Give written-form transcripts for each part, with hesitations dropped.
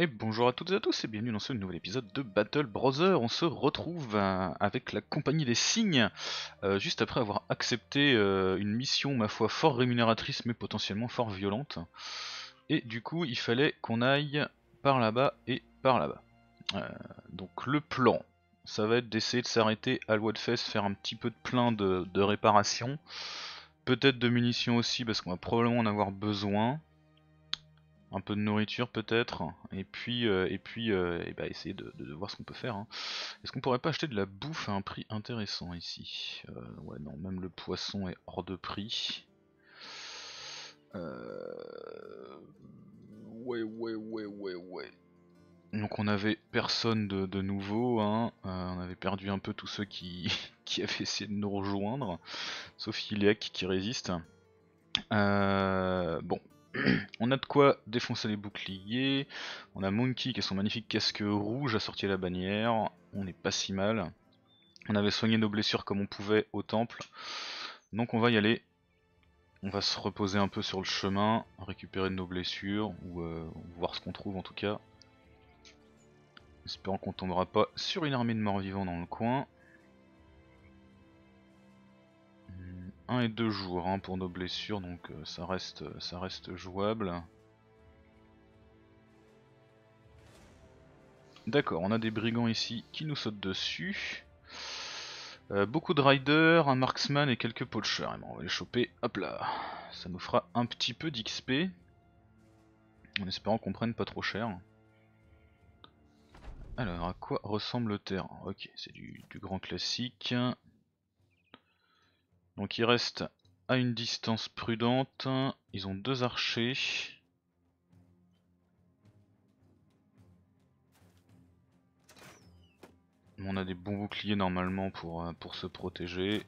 Et bonjour à toutes et à tous et bienvenue dans ce nouvel épisode de Battle Brother. On se retrouve avec la compagnie des cygnes, juste après avoir accepté une mission ma foi fort rémunératrice mais potentiellement fort violente. Et du coup il fallait qu'on aille par là-bas et par là-bas. Donc le plan, ça va être d'essayer de s'arrêter à Lwadfest, faire un petit peu de plein de réparation. Peut-être de munitions aussi parce qu'on va probablement en avoir besoin. Un peu de nourriture peut-être, et bah essayer de voir ce qu'on peut faire, hein. Est-ce qu'on pourrait pas acheter de la bouffe à un prix intéressant ici? Ouais non, même le poisson est hors de prix. Ouais. Donc on avait personne de nouveau, hein. On avait perdu un peu tous ceux qui, qui avaient essayé de nous rejoindre, sauf Iliak qui résiste. Bon, on a de quoi défoncer les boucliers. On a Monkey qui a son magnifique casque rouge assorti à la bannière. On n'est pas si mal. On avait soigné nos blessures comme on pouvait au temple. Donc on va y aller. On va se reposer un peu sur le chemin, récupérer de nos blessures, ou voir ce qu'on trouve en tout cas. Espérant qu'on tombera pas sur une armée de morts-vivants dans le coin. 1 et 2 jours hein, pour nos blessures, donc ça reste jouable. D'accord, on a des brigands ici qui nous sautent dessus. Beaucoup de riders, un marksman et quelques poachers. Et bon, on va les choper, hop là. Ça nous fera un petit peu d'XP. En espérant qu'on prenne pas trop cher. Alors, à quoi ressemble le terrain? Ok, c'est du grand classique. Donc ils restent à une distance prudente. Ils ont 2 archers. On a des bons boucliers normalement pour se protéger.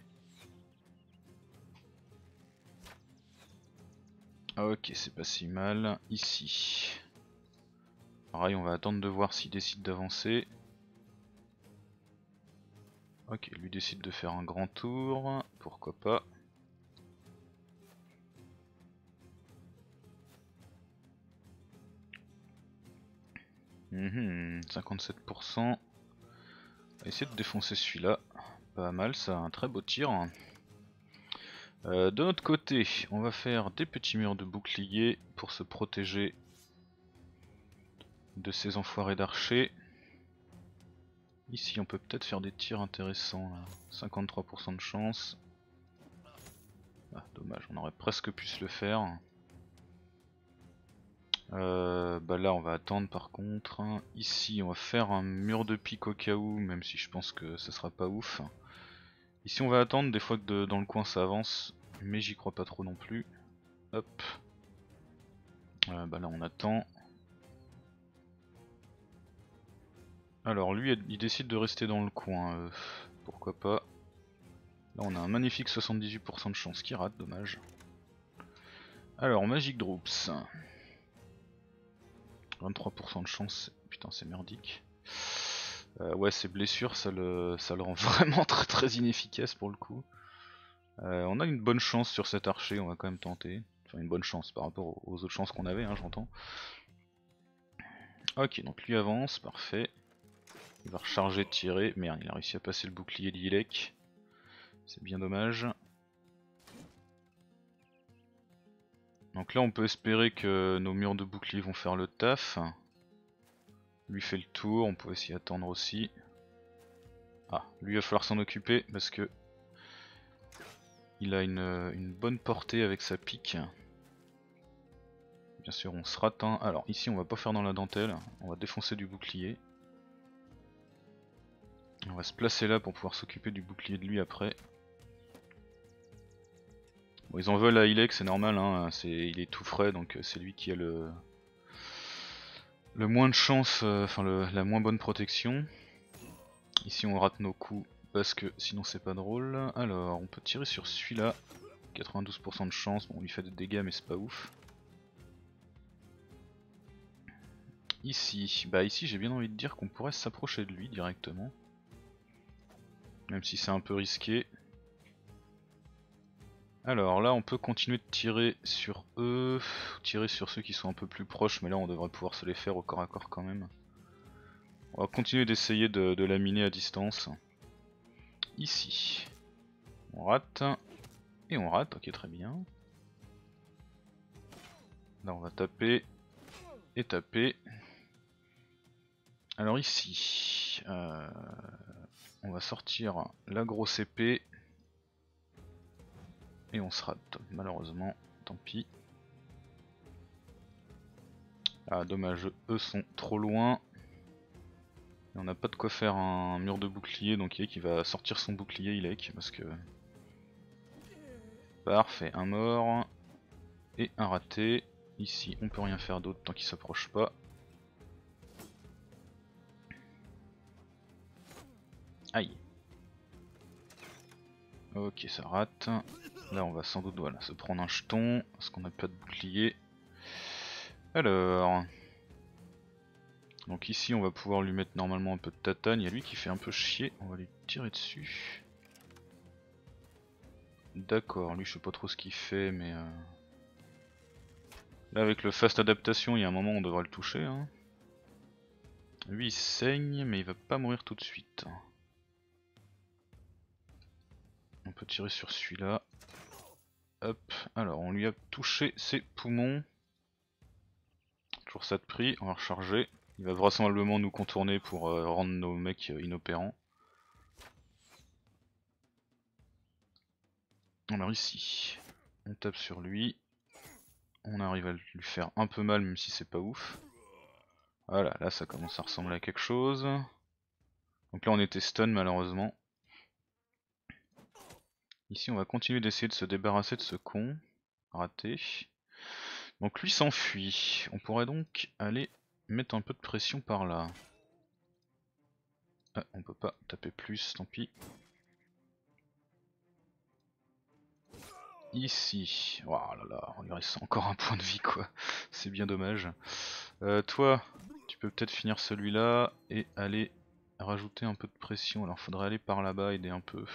Ok, c'est pas si mal. Ici. Pareil, on va attendre de voir s'il décide d'avancer. Ok, lui décide de faire un grand tour. Pourquoi pas. Mhm, 57%. On va essayer de défoncer celui-là. Pas mal, ça, un très beau tir. De notre côté, on va faire des petits murs de boucliers pour se protéger de ces enfoirés d'archers. Ici, on peut peut-être faire des tirs intéressants. Là. 53% de chance. Ah, dommage, on aurait presque pu se le faire. Bah là, on va attendre par contre. Ici, on va faire un mur de pique au cas où, même si je pense que ça sera pas ouf. Ici, on va attendre des fois que dans le coin ça avance, mais j'y crois pas trop non plus. Hop. Bah là, on attend. Alors lui il décide de rester dans le coin, pourquoi pas. Là on a un magnifique 78% de chance qui rate, dommage. Alors Magic Droops. 23% de chance, putain c'est merdique. Ouais ses blessures ça le rend vraiment très inefficace pour le coup. On a une bonne chance sur cet archer, on va quand même tenter. Enfin une bonne chance par rapport aux autres chances qu'on avait, hein, j'entends. Ok donc lui avance, parfait. Il va recharger, tirer. Merde, il a réussi à passer le bouclier d'Ilek. C'est bien dommage. Donc là on peut espérer que nos murs de bouclier vont faire le taf. Lui fait le tour, on peut s'y attendre aussi. Ah, lui il va falloir s'en occuper parce que il a une bonne portée avec sa pique. Bien sûr on se rate un. Alors ici on va pas faire dans la dentelle, on va défoncer du bouclier. On va se placer là pour pouvoir s'occuper du bouclier de lui après. Bon, ils en veulent à Ilek, c'est normal, hein. Il est tout frais donc c'est lui qui a le moins de chance, enfin la moins bonne protection. Ici on rate nos coups parce que sinon c'est pas drôle. Alors on peut tirer sur celui-là. 92% de chance, bon on lui fait des dégâts mais c'est pas ouf. Ici, bah ici j'ai bien envie de dire qu'on pourrait s'approcher de lui directement. Même si c'est un peu risqué. Alors là on peut continuer de tirer sur eux, tirer sur ceux qui sont un peu plus proches, mais là on devrait pouvoir se les faire au corps à corps quand même. On va continuer d'essayer de laminer à distance. Ici, on rate, et on rate, ok très bien. Là on va taper, et taper. Alors ici, on va sortir la grosse épée. Et on se rate, malheureusement, tant pis. Ah dommage, eux sont trop loin. Et on n'a pas de quoi faire un mur de bouclier, donc Ilek qui va sortir son bouclier Ilek, parce que... Parfait, un mort. Et un raté. Ici on peut rien faire d'autre tant qu'il s'approche pas. Aïe. Ok ça rate. Là on va sans doute voilà, se prendre un jeton, parce qu'on n'a pas de bouclier. Alors... Donc ici on va pouvoir lui mettre normalement un peu de tatane, il y a lui qui fait un peu chier, on va lui tirer dessus. D'accord, lui je sais pas trop ce qu'il fait mais... Là avec le fast adaptation il y a un moment on devrait le toucher. Hein. Lui il saigne mais il va pas mourir tout de suite. On peut tirer sur celui-là. Hop, alors on lui a touché ses poumons. Toujours ça de prix, on va recharger. Il va vraisemblablement nous contourner pour rendre nos mecs inopérants. Alors ici, on tape sur lui. On arrive à lui faire un peu mal même si c'est pas ouf. Voilà, là ça commence à ressembler à quelque chose. Donc là on était stun malheureusement. Ici on va continuer d'essayer de se débarrasser de ce con. Raté. Donc lui s'enfuit. On pourrait donc aller mettre un peu de pression par là. Ah, on peut pas taper plus, tant pis. Ici. Oh là là, il reste encore un point de vie quoi. C'est bien dommage. Toi, tu peux peut-être finir celui-là et aller rajouter un peu de pression. Alors faudrait aller par là-bas, aider un peu.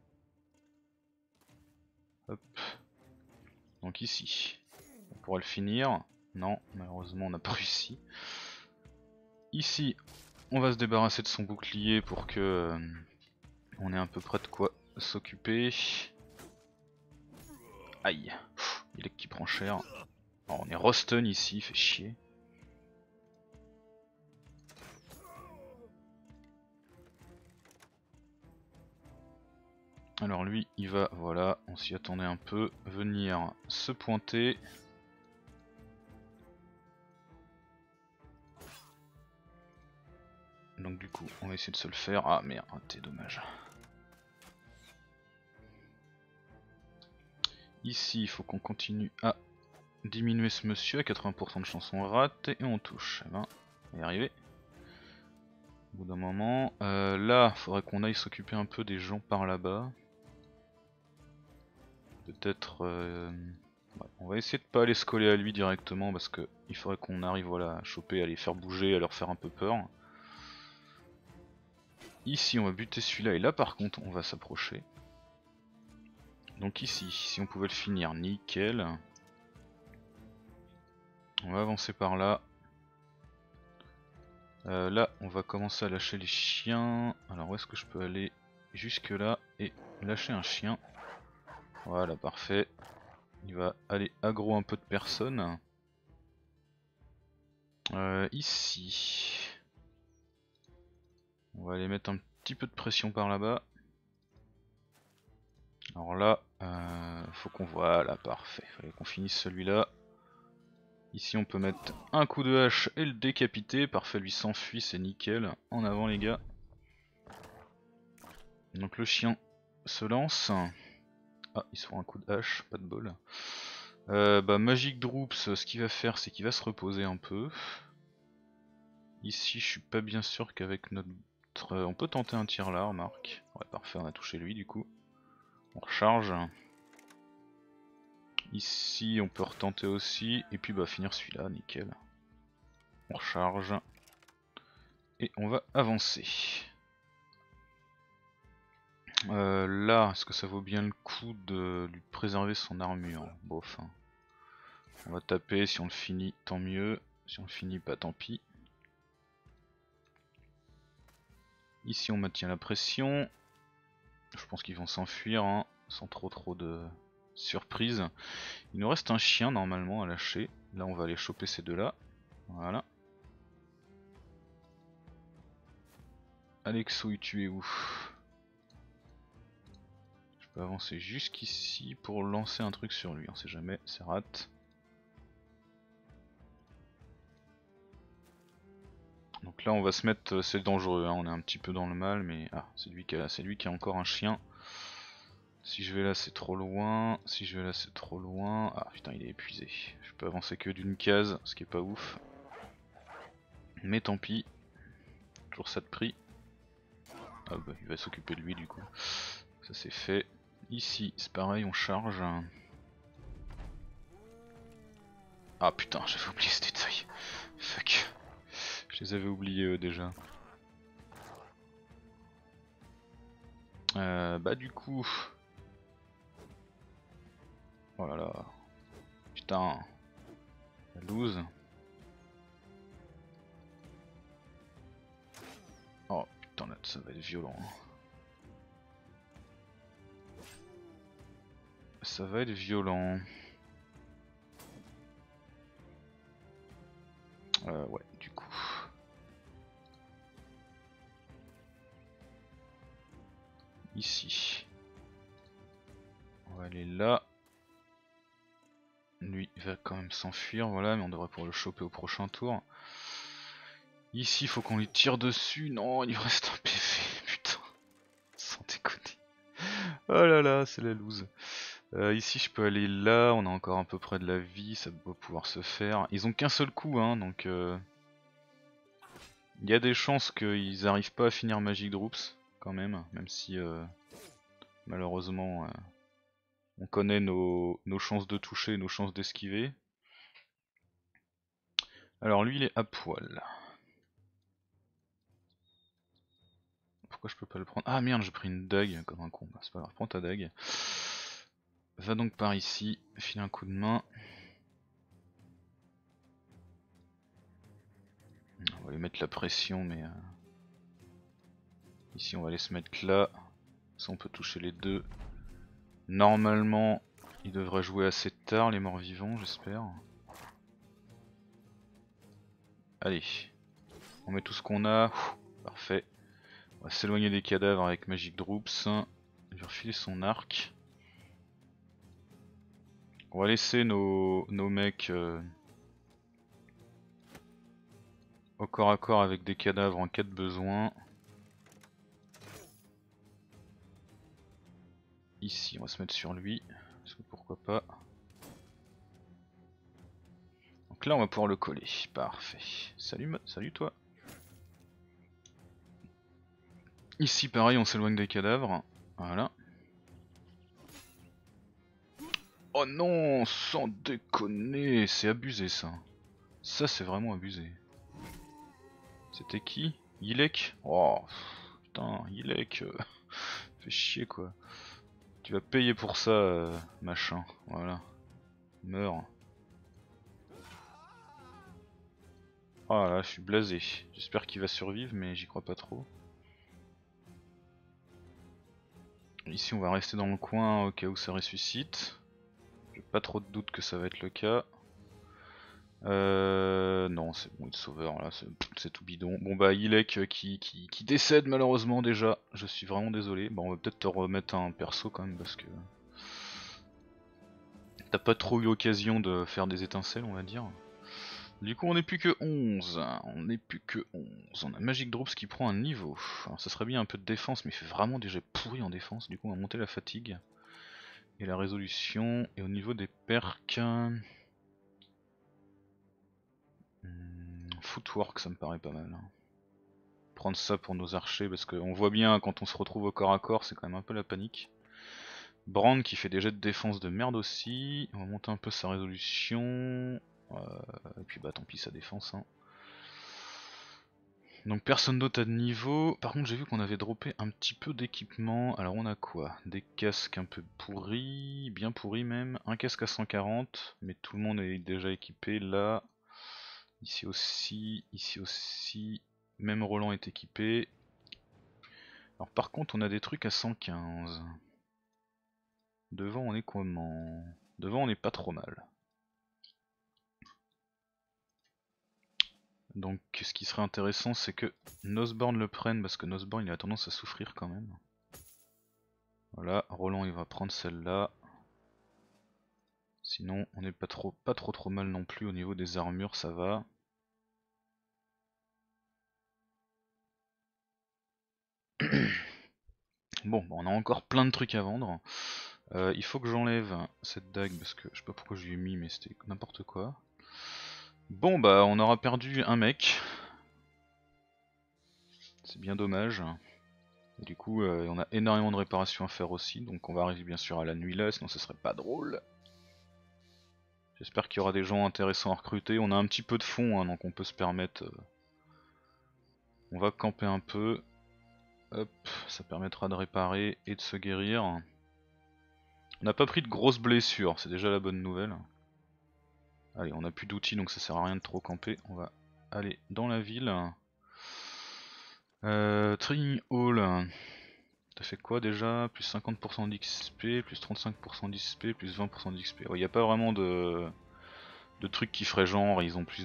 Hop. Donc ici. On pourra le finir. Non, malheureusement on n'a pas réussi. Ici, on va se débarrasser de son bouclier pour que on ait un peu près de quoi s'occuper. Aïe, il est qui prend cher. Alors, on est Roston ici, fait chier. Alors lui, il va, voilà, on s'y attendait un peu, venir se pointer. Donc du coup, on va essayer de se le faire. Ah merde, t'es dommage. Ici, il faut qu'on continue à diminuer ce monsieur à 80% de chance on rate et on touche. Eh ben, on va y arriver. Au bout d'un moment, là, faudrait qu'on aille s'occuper un peu des gens par là-bas. Peut-être, ouais, on va essayer de pas aller se coller à lui directement parce que il faudrait qu'on arrive voilà à choper, à les faire bouger, à leur faire un peu peur. Ici, on va buter celui-là et là, par contre, on va s'approcher. Donc ici, si on pouvait le finir, nickel. On va avancer par là. Là, on va commencer à lâcher les chiens. Alors, où est-ce que je peux aller? Jusque là et lâcher un chien. Voilà, parfait. Il va aller aggro un peu de personnes. Ici. On va aller mettre un petit peu de pression par là-bas. Alors là, faut qu'on voit. Là, parfait. Fallait qu'on finisse celui-là. Ici on peut mettre un coup de hache et le décapiter, parfait, lui s'enfuit, c'est nickel. En avant les gars. Donc le chien se lance. Ah, il se prend un coup de hache, pas de bol. Bah Magic Droops, ce qu'il va faire c'est qu'il va se reposer un peu. Ici je suis pas bien sûr qu'avec notre... on peut tenter un tir là, remarque. Ouais parfait, on a touché lui du coup. On recharge. Ici on peut retenter aussi, et puis bah finir celui-là, nickel. On recharge. Et on va avancer. Là, est-ce que ça vaut bien le coup de lui préserver son armure? Bof. Hein. On va taper, si on le finit, tant mieux. Si on le finit pas, tant pis. Ici on maintient la pression. Je pense qu'ils vont s'enfuir hein, sans trop de surprise. Il nous reste un chien normalement à lâcher. Là on va aller choper ces deux là. Voilà. Alexo, tu es où? Je peux avancer jusqu'ici pour lancer un truc sur lui. On sait jamais, c'est rate. Donc là on va se mettre, c'est dangereux, hein, on est un petit peu dans le mal mais ah c'est lui qui a encore un chien. Si je vais là c'est trop loin, si je vais là c'est trop loin. Ah putain il est épuisé. Je peux avancer que d'une case, ce qui est pas ouf. Mais tant pis. Toujours ça de prix. Ah bah il va s'occuper de lui du coup. Ça c'est fait. Ici c'est pareil on charge. Ah putain j'avais oublié ce détail. Fuck. Je les avais oubliés déjà. Bah du coup... Oh là là. Putain. La loose. Oh putain là ça va être violent. Ça va être violent. Ouais du coup. Ici. On va aller là. Lui il va quand même s'enfuir, voilà, mais on devrait pouvoir le choper au prochain tour. Ici il faut qu'on lui tire dessus. Non, il lui reste un PV, putain. Sans déconner. Oh là là, c'est la loose. Ici je peux aller là, on a encore à peu près de la vie, ça doit pouvoir se faire. Ils ont qu'un seul coup, hein, donc il y a des chances qu'ils arrivent pas à finir Magic Droops, quand même si malheureusement on connaît nos chances de toucher, nos chances d'esquiver. Alors lui il est à poil. Pourquoi je peux pas le prendre? Ah merde j'ai pris une dague comme un con, c'est pas grave, prends ta dague. Va donc par ici, file un coup de main. On va lui mettre la pression mais... Ici on va aller se mettre là. Ça on peut toucher les deux. Normalement ils devraient jouer assez tard les morts vivants j'espère. Allez. On met tout ce qu'on a. Parfait. On va s'éloigner des cadavres avec Magic Droops. Je vais refiler son arc. On va laisser nos mecs au corps à corps avec des cadavres en cas de besoin. Ici on va se mettre sur lui. Parce que pourquoi pas. Donc là on va pouvoir le coller. Parfait. Salut toi. Ici pareil on s'éloigne des cadavres. Voilà. Oh non, sans déconner, c'est abusé ça. Ça c'est vraiment abusé. C'était qui? Ilek? Oh putain, Ilek, fais chier quoi. Tu vas payer pour ça, machin. Voilà. Meurs. Oh là, je suis blasé. J'espère qu'il va survivre, mais j'y crois pas trop. Ici on va rester dans le coin au cas où ça ressuscite. J'ai pas trop de doute que ça va être le cas. Non c'est bon, le sauveur là, c'est tout bidon. Bon bah Ilek qui décède malheureusement déjà, je suis vraiment désolé. Bon on va peut-être te remettre un perso quand même parce que... T'as pas trop eu l'occasion de faire des étincelles on va dire. Du coup on n'est plus que 11, on n'est plus que 11. On a Magic Droops qui prend un niveau. Alors ça serait bien un peu de défense mais il fait vraiment déjà pourri en défense. Du coup on va monter la fatigue et la résolution. Et au niveau des perks... Footwork ça me paraît pas mal. Prendre ça pour nos archers parce qu'on voit bien quand on se retrouve au corps à corps c'est quand même un peu la panique. Brand qui fait des jets de défense de merde aussi. On va monter un peu sa résolution. Et puis bah tant pis sa défense. Hein. Donc personne d'autre à de niveau. Par contre j'ai vu qu'on avait droppé un petit peu d'équipement. Alors on a quoi? Des casques un peu pourris, bien pourris même. Un casque à 140, mais tout le monde est déjà équipé là. Ici aussi. Même Roland est équipé. Alors par contre on a des trucs à 115. Devant on est comment? Devant on est pas trop mal. Donc ce qui serait intéressant c'est que Nosborn le prenne parce que Nosborn il a tendance à souffrir quand même. Voilà, Roland il va prendre celle-là. Sinon on n'est pas trop mal non plus au niveau des armures, ça va. Bon, on a encore plein de trucs à vendre. Il faut que j'enlève cette dague parce que je sais pas pourquoi je lui ai mis mais c'était n'importe quoi. Bon bah on aura perdu un mec. C'est bien dommage. Et du coup on a énormément de réparations à faire aussi, donc on va arriver bien sûr à la nuit là, sinon ce serait pas drôle. J'espère qu'il y aura des gens intéressants à recruter. On a un petit peu de fonds hein, donc on peut se permettre. On va camper un peu. Hop, ça permettra de réparer et de se guérir. On n'a pas pris de grosses blessures, c'est déjà la bonne nouvelle. Allez, on n'a plus d'outils donc ça sert à rien de trop camper. On va aller dans la ville. Training Hall. T'as fait quoi déjà? Plus 50% d'XP, plus 35% d'XP, plus 20% d'XP. Il n'y a pas vraiment de trucs qui feraient genre, ils ont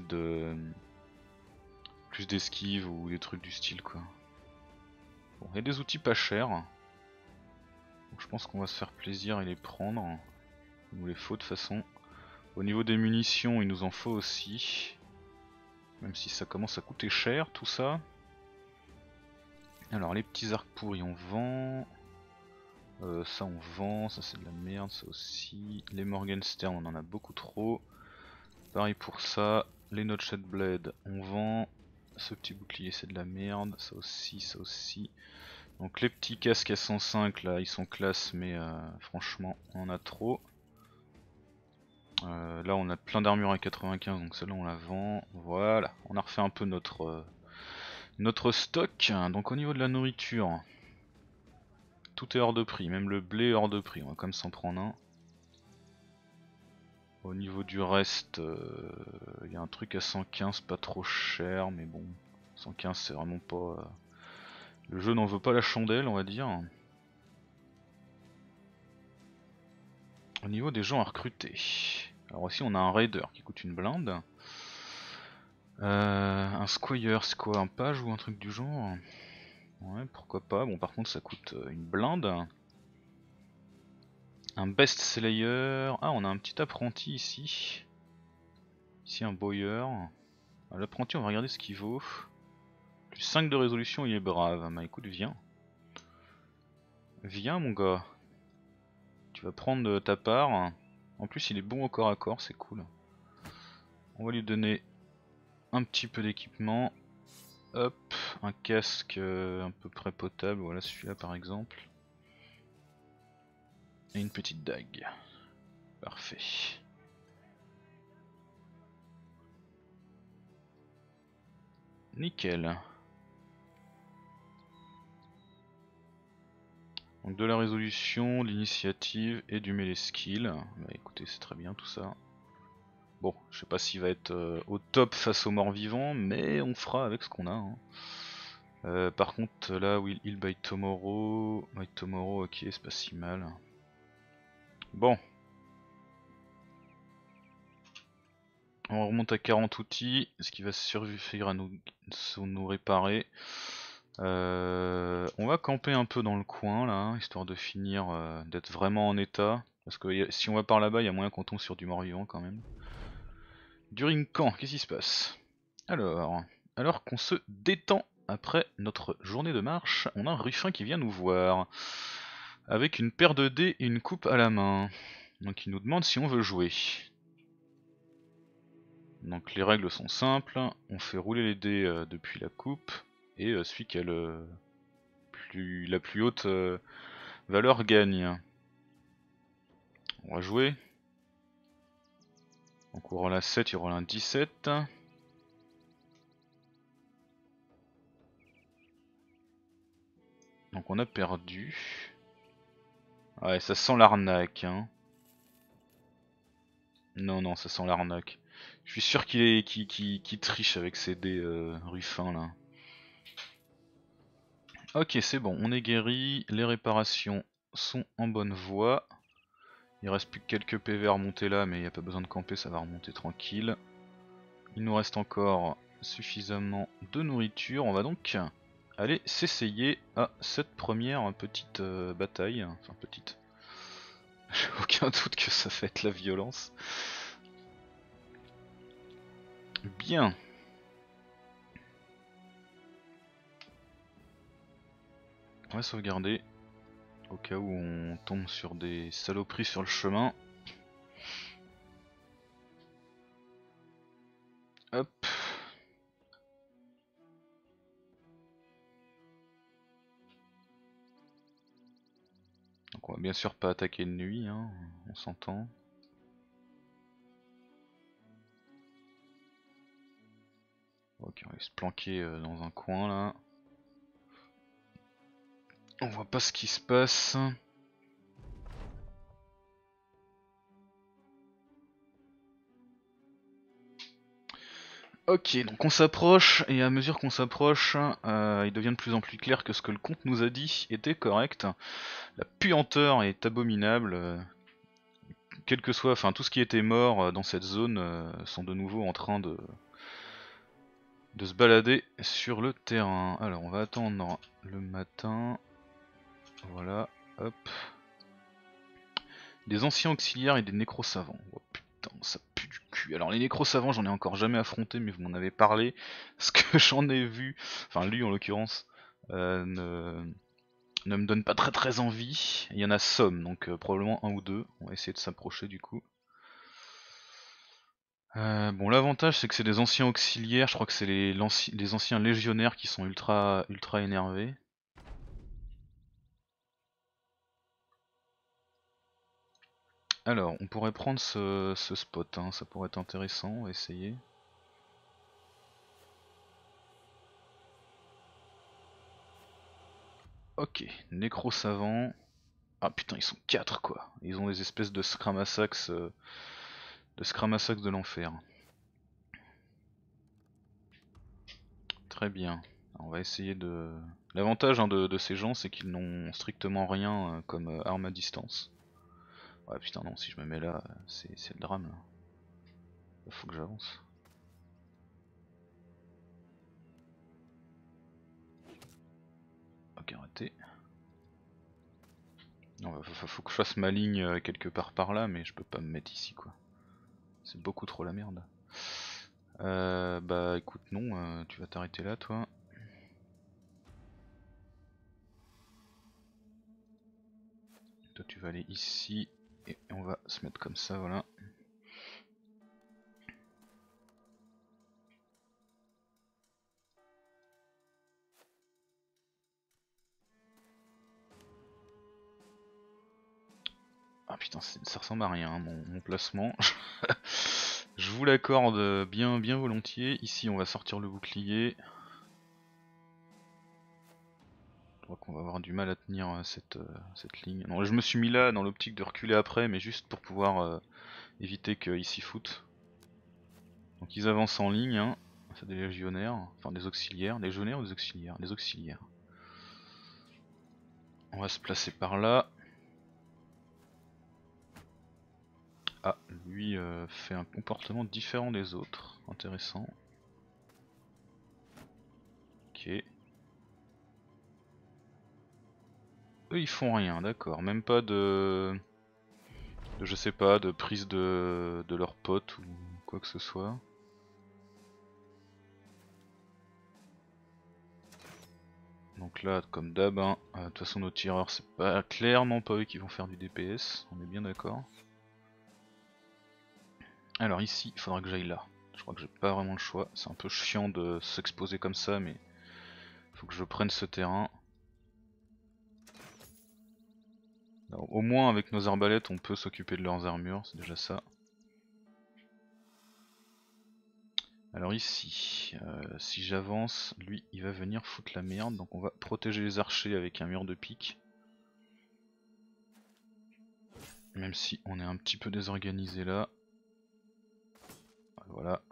plus d'esquive ou des trucs du style quoi. Bon, il y a des outils pas chers. Donc je pense qu'on va se faire plaisir et les prendre. Il nous les faut de toute façon. Au niveau des munitions, il nous en faut aussi. Même si ça commence à coûter cher tout ça. Alors les petits arcs pourris on vend. Ça on vend, ça c'est de la merde, ça aussi. Les Morgenstern on en a beaucoup trop. Pareil pour ça. Les Notched Blade on vend. Ce petit bouclier c'est de la merde, ça aussi, ça aussi. Donc les petits casques à 105 là ils sont classe mais franchement on en a trop. Là on a plein d'armures à 95 donc celle-là on la vend. Voilà, on a refait un peu notre stock. Donc au niveau de la nourriture, tout est hors de prix, même le blé est hors de prix, on va quand même s'en prendre un. Au niveau du reste, il y a un truc à 115 pas trop cher mais bon, 115 c'est vraiment pas... Le jeu n'en veut pas la chandelle on va dire. Au niveau des gens à recruter, alors aussi on a un raider qui coûte une blinde. Un squire c'est quoi, un page ou un truc du genre? Ouais pourquoi pas, bon par contre ça coûte une blinde. Un best slayer, ah on a un petit apprenti ici. Ici un boyer. L'apprenti on va regarder ce qu'il vaut. Plus 5 de résolution il est brave, bah écoute viens. Viens mon gars. Tu vas prendre ta part. En plus il est bon au corps à corps, c'est cool. On va lui donner un petit peu d'équipement. Hop, un casque à peu près potable, voilà celui-là par exemple. Et une petite dague. Parfait. Nickel. Donc de la résolution, de l'initiative et du melee skill. Bah écoutez c'est très bien tout ça. Bon, je sais pas s'il va être au top face aux morts vivants, mais on fera avec ce qu'on a. Hein. Par contre là, Will Heal by Tomorrow. By Tomorrow, ok, c'est pas si mal. Bon. On remonte à 40 outils, ce qui va suffire à nous réparer. On va camper un peu dans le coin là, histoire de finir, d'être vraiment en état. Parce que si on va par là-bas, il y a moyen qu'on tombe sur du mort-vivant quand même. During camp, qu'est-ce qui se passe? Alors qu'on se détend après notre journée de marche, on a un Ruffin qui vient nous voir. Avec une paire de dés et une coupe à la main. Donc il nous demande si on veut jouer. Donc les règles sont simples, on fait rouler les dés depuis la coupe, et celui qui a la plus haute valeur gagne. On va jouer. Donc on roule un 7, il roule un 17. Donc on a perdu. Ouais, ça sent l'arnaque, hein. Non, non, ça sent l'arnaque. Je suis sûr qu'il triche avec ses dés Ruffin là. Ok, c'est bon, on est guéri, les réparations sont en bonne voie. Il reste plus que quelques PV à remonter là, mais il n'y a pas besoin de camper, ça va remonter tranquille. Il nous reste encore suffisamment de nourriture, on va donc aller s'essayer à cette première petite bataille. Enfin petite. J'ai aucun doute que ça va être la violence. Bien. On va sauvegarder au cas où on tombe sur des saloperies sur le chemin. Hop. Donc on va bien sûr pas attaquer de nuit, hein, on s'entend. Ok, on va se planquer dans un coin là. On voit pas ce qui se passe. Ok, donc on s'approche, et à mesure qu'on s'approche, il devient de plus en plus clair que ce que le comte nous a dit était correct. La puanteur est abominable. Quel que soit, enfin tout ce qui était mort dans cette zone sont de nouveau en train de se balader sur le terrain. Alors on va attendre le matin. Voilà, hop. Des anciens auxiliaires et des nécro-savants. Oh putain, ça pue du cul. Alors les nécro-savants, j'en ai encore jamais affronté, mais vous m'en avez parlé. Ce que j'en ai vu, enfin lui en l'occurrence, ne me donne pas très envie. Il y en a somme, donc probablement un ou deux. On va essayer de s'approcher du coup. Bon, l'avantage c'est que c'est des anciens auxiliaires. Je crois que c'est les anciens légionnaires qui sont ultra énervés. Alors, on pourrait prendre ce spot, hein, ça pourrait être intéressant, on va essayer. Ok, nécro-savant. Ah putain, ils sont 4 quoi. Ils ont des espèces de scramasax de l'enfer. Très bien. Alors, on va essayer de... L'avantage hein, de ces gens, c'est qu'ils n'ont strictement rien comme arme à distance. Ouais putain non, si je me mets là, c'est le drame là. Faut que j'avance. Ok, arrêtez. Non, faut que je fasse ma ligne quelque part par là, mais je peux pas me mettre ici quoi. C'est beaucoup trop la merde. Bah écoute non, tu vas t'arrêter là toi. Toi tu vas aller ici et on va se mettre comme ça, voilà. Ah putain, ça ressemble à rien, hein, mon placement. Je vous l'accorde bien volontiers. Ici, on va sortir le bouclier. Je crois qu'on va avoir du mal à tenir cette ligne. Non, je me suis mis là dans l'optique de reculer après, mais juste pour pouvoir éviter qu'ils s'y foutent. Donc ils avancent en ligne, hein. C'est des légionnaires, enfin des auxiliaires. Des légionnaires ou des auxiliaires? Des auxiliaires. On va se placer par là. Ah, lui fait un comportement différent des autres. Intéressant. Ok. Eux ils font rien, d'accord. Même pas je sais pas, de prise de leurs potes ou quoi que ce soit. Donc là, comme d'hab, hein, de toute façon nos tireurs c'est pas clairement pas eux qui vont faire du DPS, on est bien d'accord. Alors ici, il faudra que j'aille là. Je crois que j'ai pas vraiment le choix. C'est un peu chiant de s'exposer comme ça, mais faut que je prenne ce terrain. Alors, au moins avec nos arbalètes, on peut s'occuper de leurs armures, c'est déjà ça. Alors ici, si j'avance, lui il va venir foutre la merde, donc on va protéger les archers avec un mur de pique. Même si on est un petit peu désorganisé là. Voilà.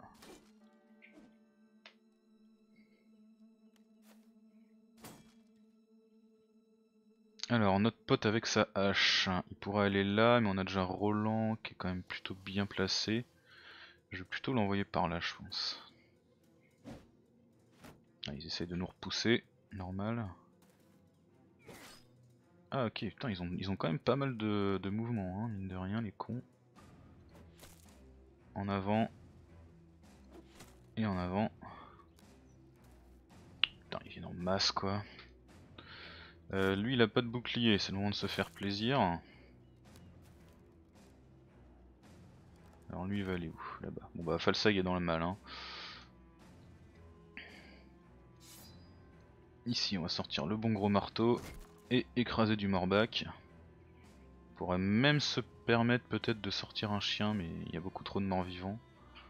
Alors notre pote avec sa hache, il pourrait aller là, mais on a déjà Roland qui est quand même plutôt bien placé. Je vais plutôt l'envoyer par là, je pense. Ah, ils essayent de nous repousser, normal. Ah ok, putain, ils ont quand même pas mal de mouvements, hein, mine de rien, les cons. En avant. Et en avant. Putain, ils viennent en masse quoi. Lui il a pas de bouclier, c'est le moment de se faire plaisir. Alors lui il va aller où? Là-bas. Bon bah Falsag est dans le mal, hein. Ici on va sortir le bon gros marteau et écraser du Morbac. On pourrait même se permettre peut-être de sortir un chien, mais il y a beaucoup trop de morts vivants.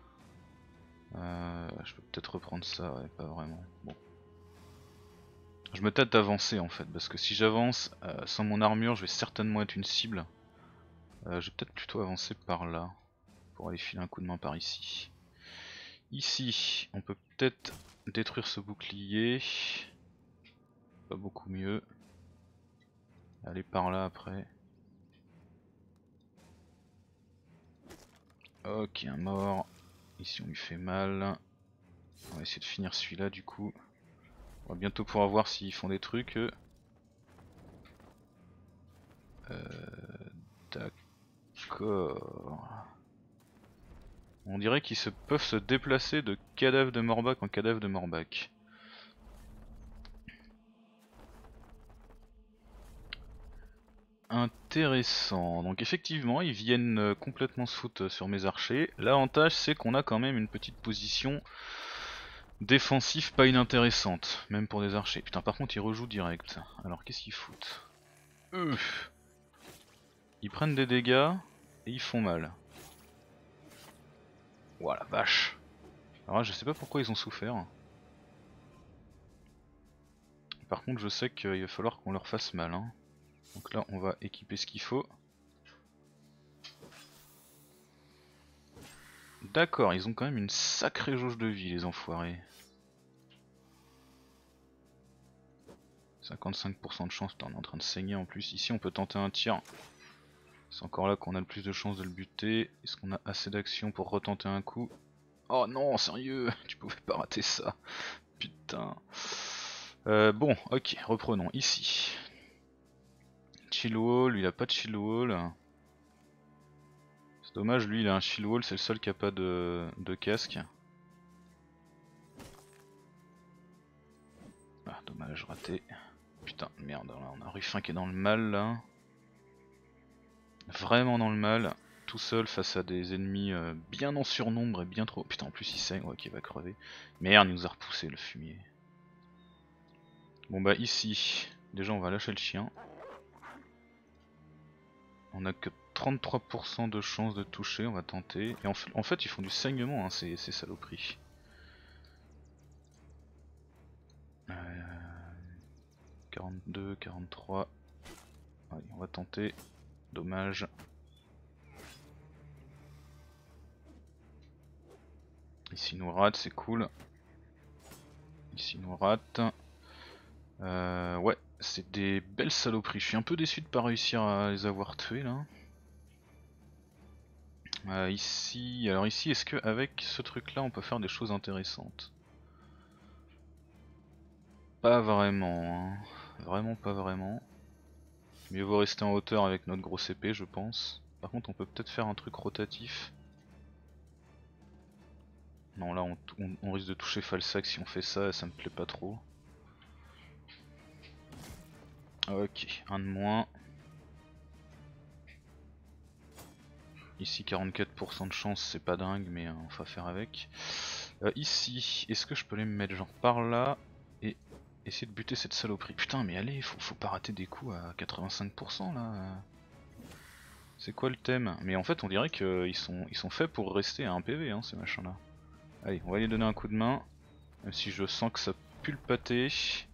Je peux peut-être reprendre ça, ouais, pas vraiment. Bon. Je me tâte d'avancer en fait, parce que si j'avance sans mon armure, je vais certainement être une cible. Je vais peut-être plutôt avancer par là, pour aller filer un coup de main par ici. Ici, on peut peut-être détruire ce bouclier. Pas beaucoup mieux. Aller par là après. Ok, un mort. Ici on lui fait mal. On va essayer de finir celui-là du coup. On va bientôt pouvoir voir s'ils font des trucs. D'accord. On dirait qu'ils peuvent se déplacer de cadavre de Morbac en cadavre de Morbac. Intéressant. Donc effectivement, ils viennent complètement se foutre sur mes archers. L'avantage c'est qu'on a quand même une petite position défensive pas inintéressante, même pour des archers. Putain, par contre ils rejouent direct. Alors qu'est-ce qu'ils foutent? Ils prennent des dégâts et ils font mal. Ouah la vache. Alors là, je sais pas pourquoi ils ont souffert. Par contre je sais qu'il va falloir qu'on leur fasse mal, hein. Donc là on va équiper ce qu'il faut. D'accord, ils ont quand même une sacrée jauge de vie les enfoirés. 55% de chance, on est en train de saigner en plus. Ici on peut tenter un tir. C'est encore là qu'on a le plus de chances de le buter. Est-ce qu'on a assez d'action pour retenter un coup? Oh non, sérieux, tu pouvais pas rater ça. Putain. Bon, ok, reprenons. Ici. Chill wall, lui il a pas de chill wall. C'est dommage, lui il a un chill wall, c'est le seul qui a pas de casque. Ah, dommage, raté. Putain, merde, là, on a Ruffin qui est dans le mal là. Vraiment dans le mal. Tout seul face à des ennemis bien en surnombre et bien trop. Putain, en plus il saigne, ouais, qu'il va crever. Merde, il nous a repoussé le fumier. Bon bah ici, déjà on va lâcher le chien. On a que 33% de chance de toucher, on va tenter. Et en fait ils font du saignement, hein, ces saloperies. 42, 43. Allez, on va tenter. Dommage. Ici nous rate, c'est cool. Ici nous rate. Ouais, c'est des belles saloperies. Je suis un peu déçu de pas réussir à les avoir tués là. Ici, alors ici, est-ce que avec ce truc là on peut faire des choses intéressantes? Pas vraiment, hein. Vraiment pas vraiment. Mieux vaut rester en hauteur avec notre grosse épée je pense. Par contre on peut peut-être faire un truc rotatif. Non là on risque de toucher Falsac si on fait ça et ça me plaît pas trop. Ok, un de moins. Ici 44% de chance, c'est pas dingue mais on va faire avec. Ici, est-ce que je peux les mettre genre par là et essayer de buter cette saloperie? Putain mais allez, faut pas rater des coups à 85% là. C'est quoi le thème? Mais en fait on dirait qu'ils sont faits pour rester à 1 PV hein, ces machins là. Allez, on va lui donner un coup de main. Même si je sens que ça pue le pâté.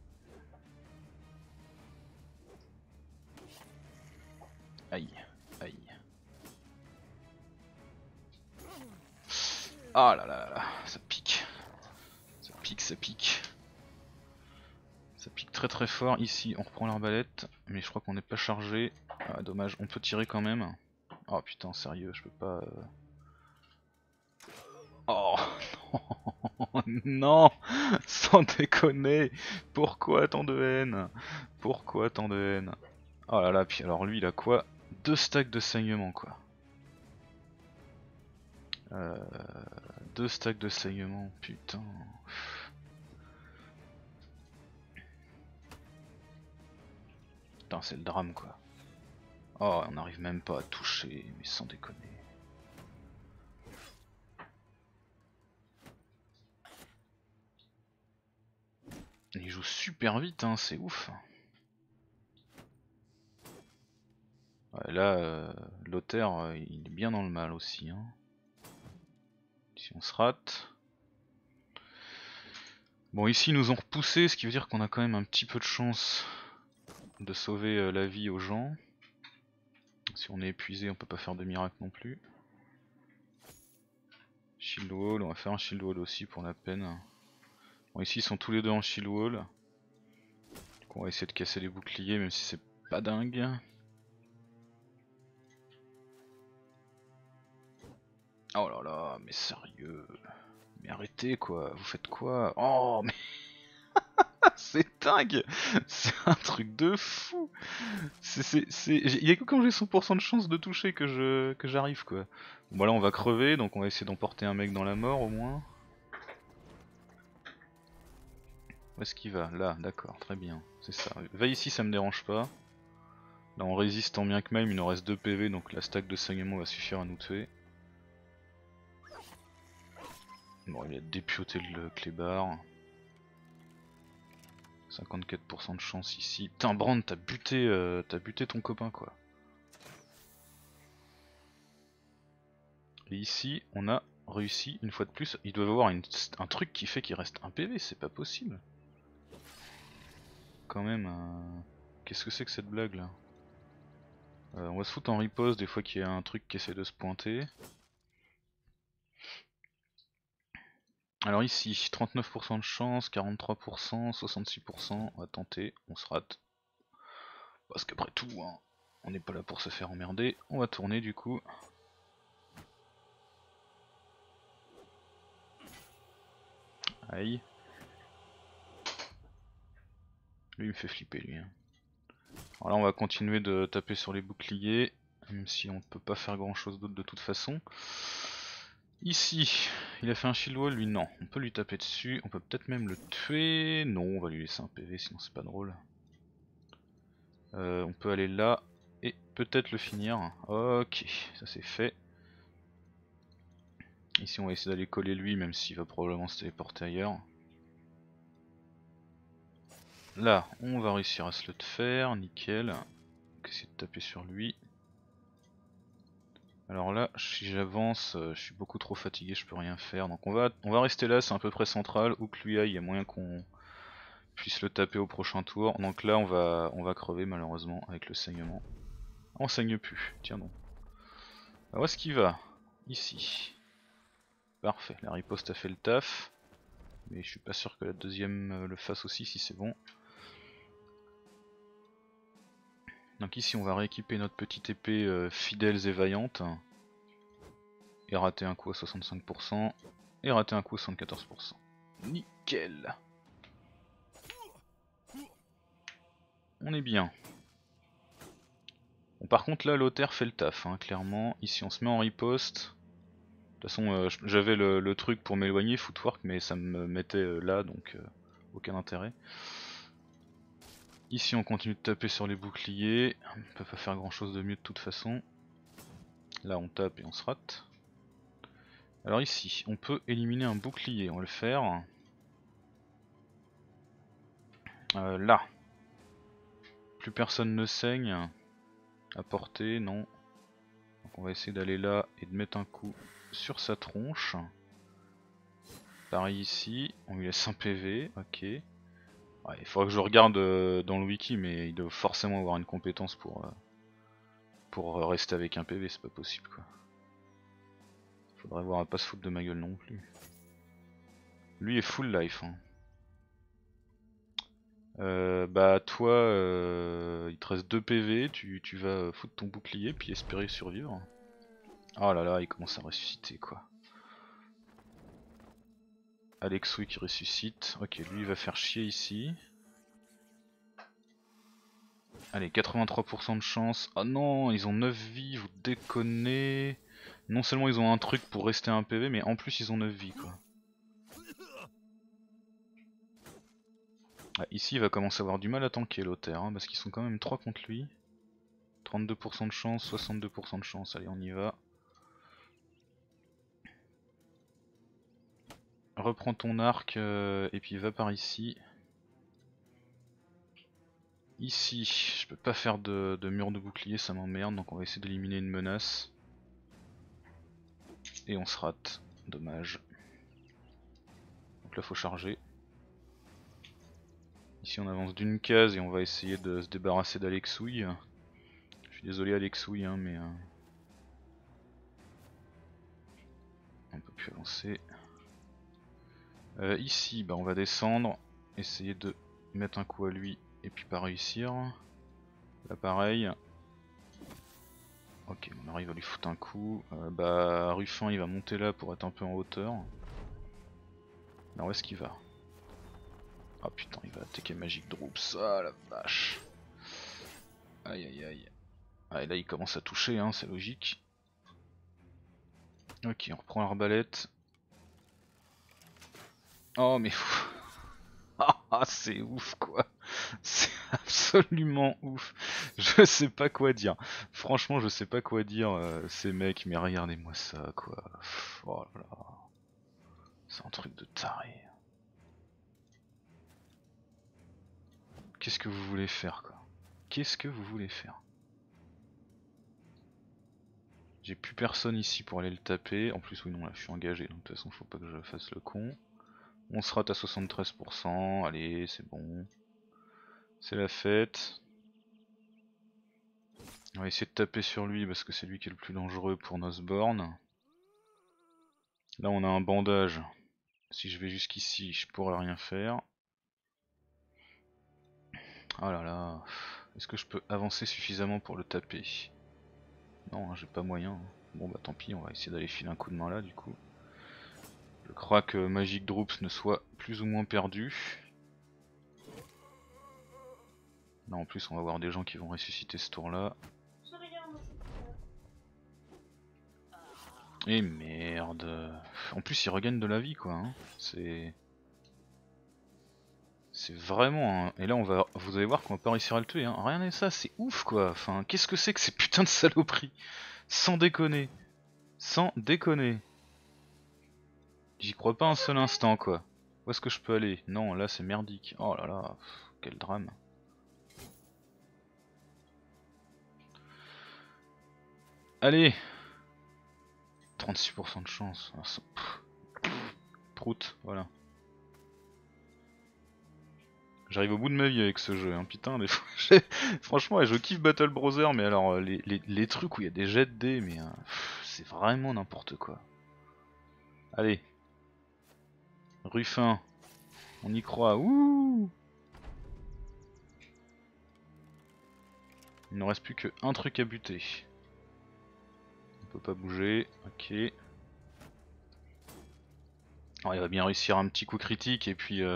Aïe, aïe. Ah là là là, ça pique. Ça pique, ça pique. Ça pique très très fort. Ici, on reprend l'arbalète. Mais je crois qu'on n'est pas chargé. Ah, dommage, on peut tirer quand même. Oh putain, sérieux, je peux pas... Oh non, sans déconner. Pourquoi tant de haine? Pourquoi tant de haine? Oh là là, puis alors lui il a quoi? 2 stacks de saignement quoi. 2 stacks de saignement, putain. Putain c'est le drame quoi. Oh on n'arrive même pas à toucher, mais sans déconner. Il joue super vite hein, c'est ouf. Ouais, là, Lothaire il est bien dans le mal aussi. Hein. Si on se rate. Bon ici ils nous ont repoussé, ce qui veut dire qu'on a quand même un petit peu de chance de sauver la vie aux gens. Si on est épuisé on peut pas faire de miracle non plus. Shield wall, on va faire un shield wall aussi pour la peine. Bon ici ils sont tous les deux en shield wall. Du coup on va essayer de casser les boucliers même si c'est pas dingue. Oh là là, mais sérieux. Mais arrêtez quoi, vous faites quoi? Oh mais c'est dingue. C'est un truc de fou. Il y a que quand j'ai 100% de chance de toucher que j'arrive quoi. Bon bah là on va crever donc on va essayer d'emporter un mec dans la mort au moins. Où est-ce qu'il va? Là, d'accord, très bien, c'est ça. Va ici ça me dérange pas. Là on résiste tant bien que mal, il nous reste 2 PV donc la stack de saignement va suffire à nous tuer. Bon il a dépioté le clébard. 54% de chance ici. Putain Brand t'as buté ton copain quoi. Et ici on a réussi une fois de plus. Ils doivent avoir un truc qui fait qu'il reste un PV, c'est pas possible. Quand même, qu'est-ce que c'est que cette blague là? On va se foutre en riposte des fois qu'il y a un truc qui essaie de se pointer. Alors ici, 39% de chance, 43%, 66%, on va tenter, on se rate. Parce qu'après tout, hein, on n'est pas là pour se faire emmerder, on va tourner du coup. Aïe. Lui il me fait flipper lui. Hein. Alors là on va continuer de taper sur les boucliers, même si on peut pas faire grand chose d'autre de toute façon. Ici, il a fait un shield wall, lui non, on peut lui taper dessus, on peut peut-être même le tuer. Non, on va lui laisser un PV sinon c'est pas drôle. On peut aller là et peut-être le finir. Ok, ça c'est fait. Ici on va essayer d'aller coller lui même s'il va probablement se téléporter ailleurs. Là on va réussir à se le faire, nickel. On va essayer de taper sur lui. Alors là si j'avance je suis beaucoup trop fatigué, je peux rien faire. Donc on va rester là, c'est à peu près central. Où que lui aille il y a moyen qu'on puisse le taper au prochain tour. Donc là on va crever malheureusement avec le saignement. Ah, on saigne plus, tiens donc. Alors où est-ce qu'il va? Ici. Parfait, la riposte a fait le taf. Mais je suis pas sûr que la deuxième le fasse aussi si c'est bon. Donc ici on va rééquiper notre petite épée fidèles et vaillante. Et rater un coup à 65%. Et rater un coup à 74%. Nickel. On est bien. Bon, par contre là Lothaire fait le taf hein, clairement. Ici on se met en riposte. De toute façon j'avais le truc pour m'éloigner, footwork, mais ça me mettait là donc aucun intérêt. Ici on continue de taper sur les boucliers, on peut pas faire grand chose de mieux de toute façon. Là on tape et on se rate. Alors ici on peut éliminer un bouclier, on va le faire. Là. Plus personne ne saigne. À portée, non. Donc on va essayer d'aller là et de mettre un coup sur sa tronche. Pareil ici, on lui laisse un PV, ok. Ouais, il faudra que je regarde dans le wiki, mais il doit forcément avoir une compétence pour rester avec un PV, c'est pas possible quoi. Faudrait voir à pas se foutre de ma gueule non plus. Lui est full life. Hein. Bah toi, il te reste 2 PV, tu vas foutre ton bouclier puis espérer survivre. Oh là là, il commence à ressusciter quoi. Alexui qui ressuscite. Ok, lui il va faire chier ici. Allez, 83% de chance. Oh non, ils ont 9 vies, vous déconnez. Non seulement ils ont un truc pour rester un PV, mais en plus ils ont 9 vies quoi. Ah, ici il va commencer à avoir du mal à tanker Lothaire, hein, parce qu'ils sont quand même 3 contre lui. 32% de chance, 62% de chance, allez on y va. Reprends ton arc et puis va par ici. Ici, je peux pas faire de mur de bouclier, ça m'emmerde, donc on va essayer d'éliminer une menace. Et on se rate, dommage. Donc là faut charger. Ici on avance d'une case et on va essayer de se débarrasser d'Alexouille. Je suis désolé Alexouille hein, mais on peut plus avancer. Ici bah on va descendre, essayer de mettre un coup à lui et puis pas réussir. Là pareil. Ok, on arrive à lui foutre un coup. Bah Ruffin il va monter là pour être un peu en hauteur. Là où est-ce qu'il va? Ah putain, il va attaquer Magic Droops. Ah la vache. Aïe aïe aïe. Ah et là il commence à toucher, hein, c'est logique. Ok, on reprend l'arbalète. Oh mais ah c'est ouf quoi. C'est absolument ouf. Je sais pas quoi dire. Franchement je sais pas quoi dire ces mecs, mais regardez-moi ça quoi. Oh là là. C'est un truc de taré. Qu'est-ce que vous voulez faire quoi? Qu'est-ce que vous voulez faire? J'ai plus personne ici pour aller le taper. En plus oui non là je suis engagé donc de toute façon faut pas que je fasse le con. On se rate à 73%, allez c'est bon. C'est la fête. On va essayer de taper sur lui parce que c'est lui qui est le plus dangereux pour Nosborn. Là on a un bandage. Si je vais jusqu'ici je pourrais rien faire. Oh là là. Est-ce que je peux avancer suffisamment pour le taper? Non hein, j'ai pas moyen. Bon bah tant pis, on va essayer d'aller filer un coup de main là du coup. Je crois que Magic Droops ne soit plus ou moins perdu. Là en plus on va avoir des gens qui vont ressusciter ce tour là. Et merde. En plus il regagne de la vie quoi. Hein. C'est vraiment un... Et là vous allez voir qu'on va pas réussir à le tuer. Hein. Rien ça, c'est ouf quoi. Enfin, qu'est-ce que c'est que ces putains de saloperies? Sans déconner. Sans déconner. J'y crois pas un seul instant quoi. Où est-ce que je peux aller? Non, là c'est merdique. Oh là là, quel drame. Allez 36% de chance. Prout, voilà. J'arrive au bout de ma vie avec ce jeu, hein. Putain, des fois, franchement, je kiffe Battle Brother, mais alors les trucs où il y a des jets de dés, mais c'est vraiment n'importe quoi. Allez, Ruffin, on y croit, ouh. Il ne reste plus qu'un truc à buter. On peut pas bouger, ok. Alors, il va bien réussir un petit coup critique et puis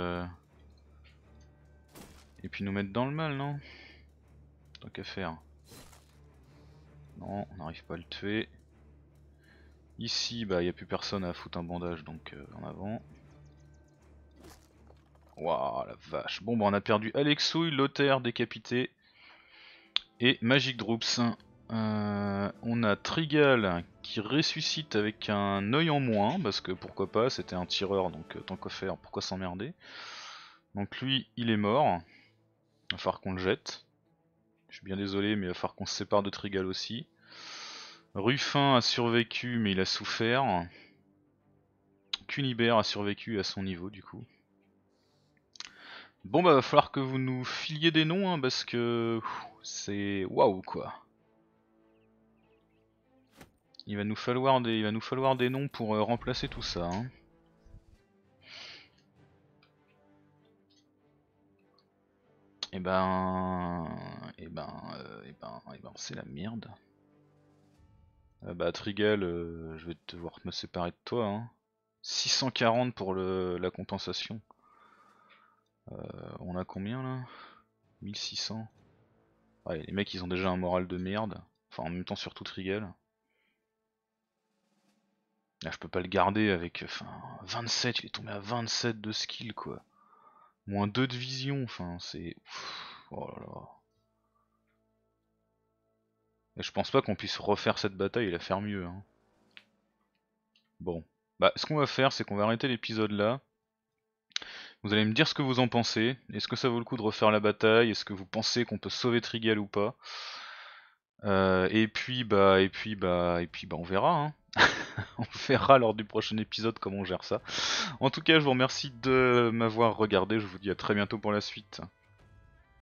nous mettre dans le mal, non? Tant qu'à faire. Non, on n'arrive pas à le tuer. Ici, bah, il n'y a plus personne à foutre un bandage, donc en avant. Waouh, la vache. Bon, bah, on a perdu Alexouille, Lothaire décapité et Magic Droops. On a Trigal qui ressuscite avec un œil en moins, parce que pourquoi pas, c'était un tireur, donc tant qu'à faire, pourquoi s'emmerder. Donc lui, il est mort. Il va falloir qu'on le jette. Je suis bien désolé, mais il va falloir qu'on se sépare de Trigal aussi. Ruffin a survécu, mais il a souffert. qu'Unibert a survécu à son niveau du coup. Bon bah va falloir que vous nous filiez des noms hein, parce que c'est waouh quoi. Il va nous falloir des noms pour remplacer tout ça. Hein. Et ben, c'est la merde. Bah Trigal, je vais devoir me séparer de toi. Hein. 640 pour la compensation. On a combien là? 1600. Ouais, les mecs ils ont déjà un moral de merde. Enfin en même temps surtout Trigal. Là je peux pas le garder avec. Enfin 27, il est tombé à 27 de skill quoi. Moins 2 de vision, enfin c'est. Oh là là. Et je pense pas qu'on puisse refaire cette bataille et la faire mieux. Hein. Bon. Bah ce qu'on va faire c'est qu'on va arrêter l'épisode là. Vous allez me dire ce que vous en pensez. Est-ce que ça vaut le coup de refaire la bataille? Est-ce que vous pensez qu'on peut sauver Trigal ou pas? Et puis on verra. Hein. On verra lors du prochain épisode comment on gère ça. En tout cas, je vous remercie de m'avoir regardé. Je vous dis à très bientôt pour la suite.